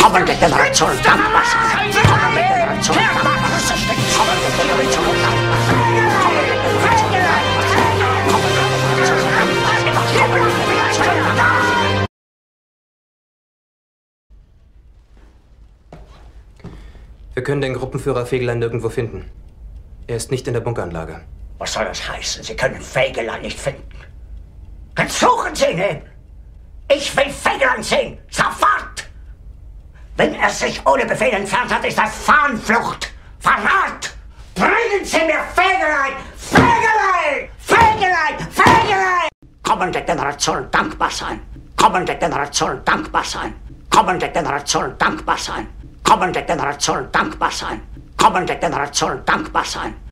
kommende Generation dankbar sein. Kommende Generation dankbar sein. Kommende Generation dankbar sein. Kommende Generation dankbar sein. Kommende Generation dankbar sein. Kommende Generation dankbar sein. Wir können den Gruppenführer Fegelein nirgendwo finden. Er ist nicht in der Bunkeranlage. Was soll das heißen? Sie können Fegelein nicht finden. Dann suchen Sie ihn eben. Ich will Fegelein sehen. Sofort! Wenn er sich ohne Befehl entfernt hat, ist das Fahnenflucht. Verrat! Bringen Sie mir Fegelein! Fegelein! Fegelein! Fegelein! Kommende Generation dankbar sein. Kommende Generation dankbar sein. Kommende Generation dankbar sein. Kommende Generation dankbar sein. Kommende Generation dankbar sein.